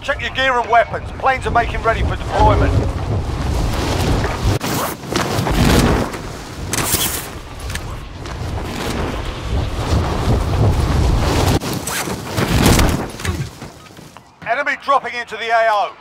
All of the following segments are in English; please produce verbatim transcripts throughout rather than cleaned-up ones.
Check your gear and weapons. Planes are making ready for deployment. Enemy dropping into the A O.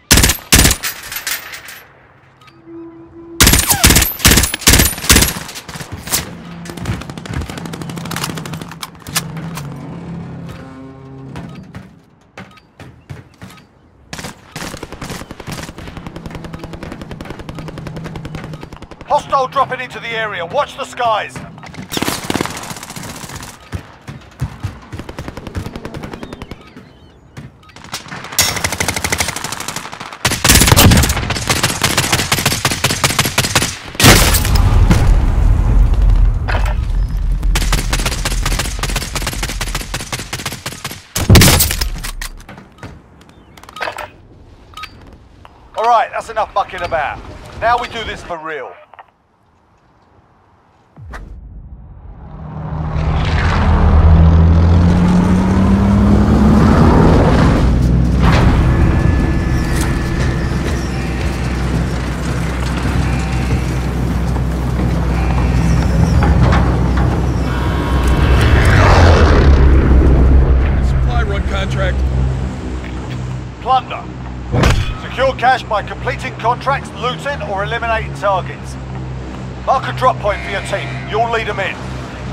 Hostile dropping into the area. Watch the skies. All right, that's enough mucking about. Now we do this for real. Plunder. Secure cash by completing contracts, looting, or eliminating targets. Mark a drop point for your team. You'll lead them in.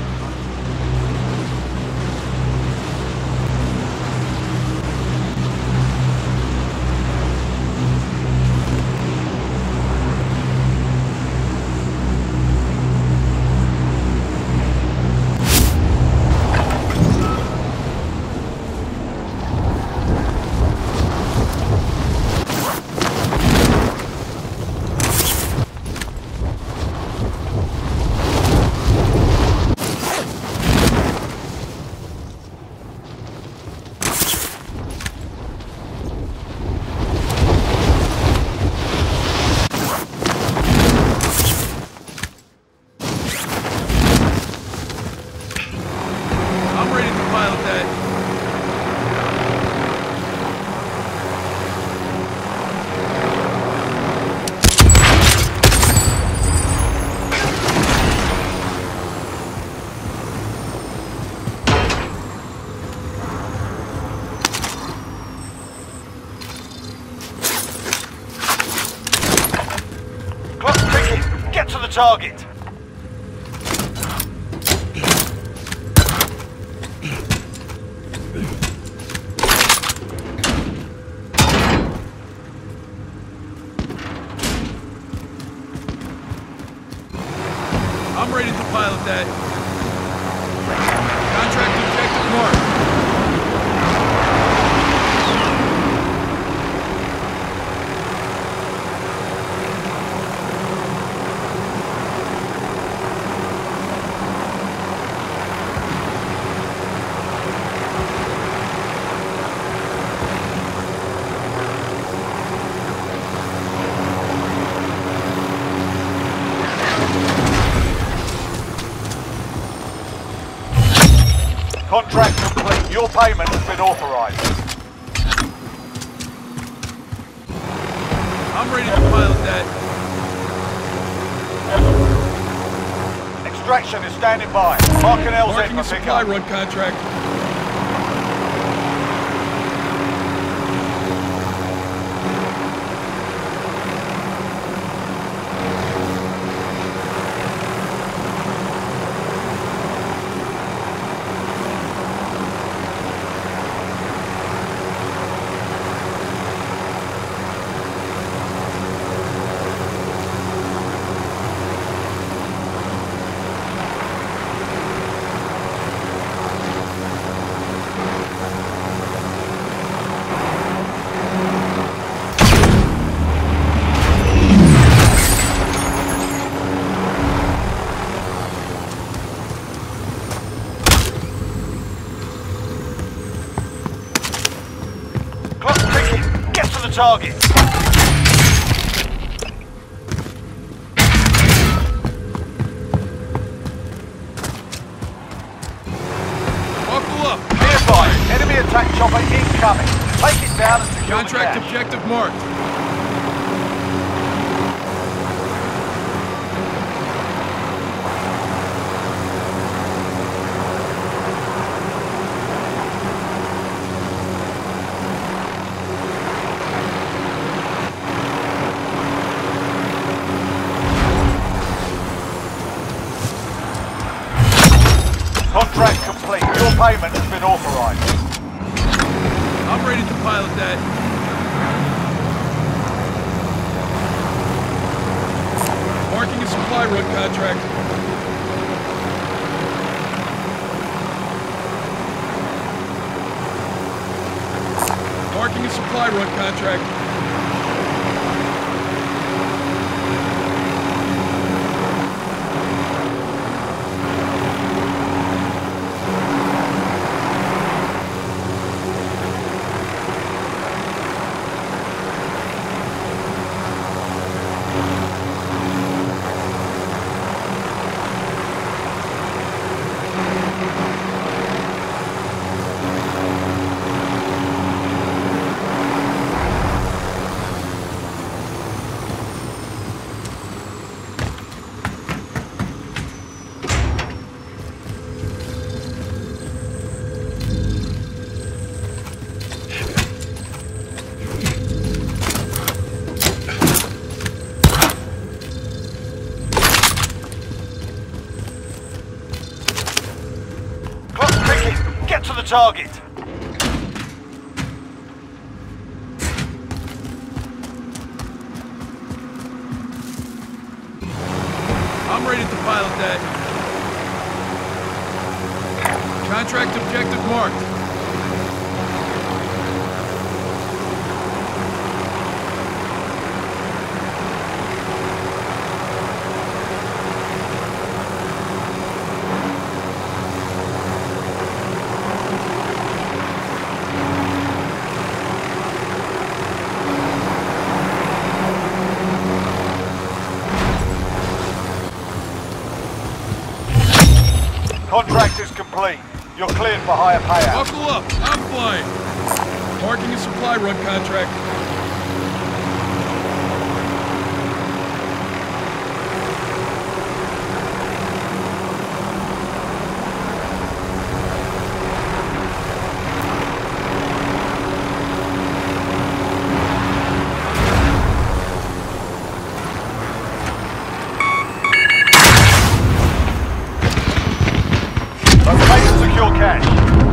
Get to the target. I'm ready to pilot that. Contract objective marked. Contract complete. Your payment has been authorized. I'm ready to pilot that. Extraction is standing by. Mark an L Z Marking for a supply pickup. run contract. Target. Buckle up. Be advised, enemy Contact chopper incoming. Take it down and secure Contract the cash. objective marked. Contract complete. Your payment has been authorized. I'm ready to pilot that. Marking a supply run contract. Marking a supply run contract. Get to the target. I'm ready to pilot that. Contract objective marked. Contract is complete. You're cleared for higher payout. Buckle up. I'm flying. Marking a supply run contract. Locate and secure cash.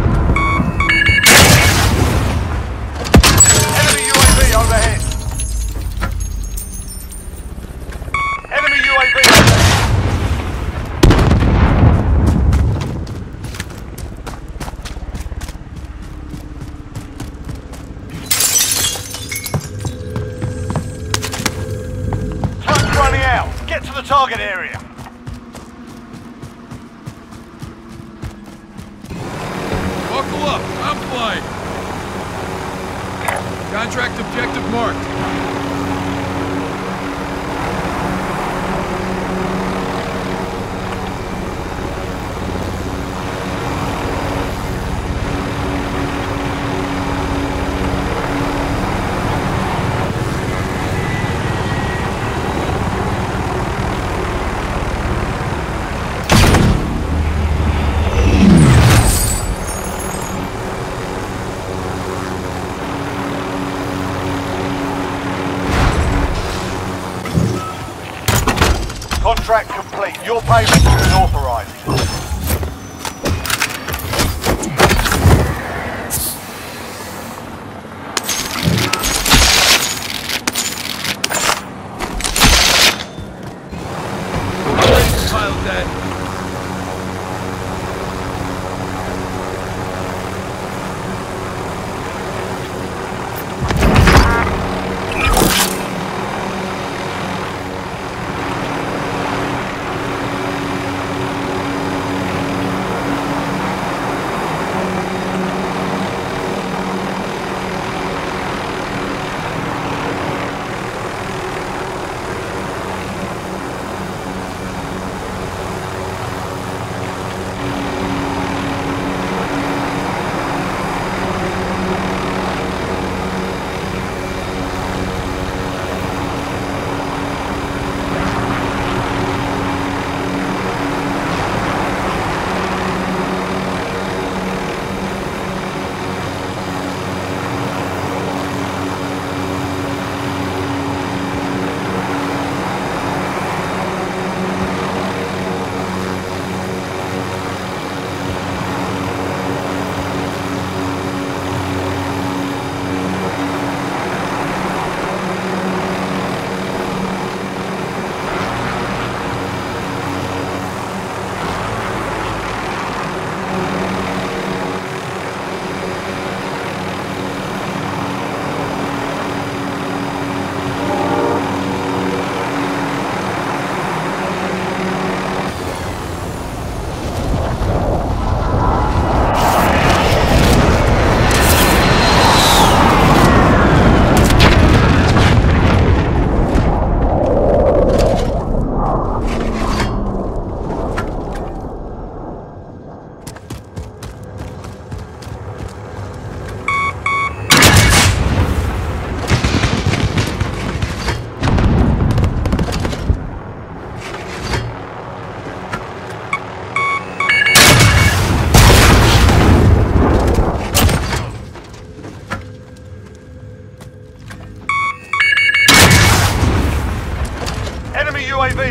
Enemy U A V overhead. Enemy U A V overhead. Time's running out. Get to the target area. Buckle up. I'm flying. Contract objective marked.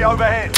overhead.